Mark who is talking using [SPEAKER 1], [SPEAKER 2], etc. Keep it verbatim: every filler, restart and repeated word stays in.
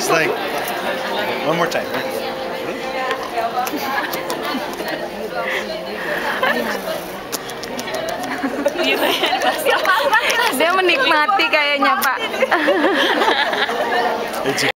[SPEAKER 1] like one more time.
[SPEAKER 2] Dia menikmati kayaknya, Pak.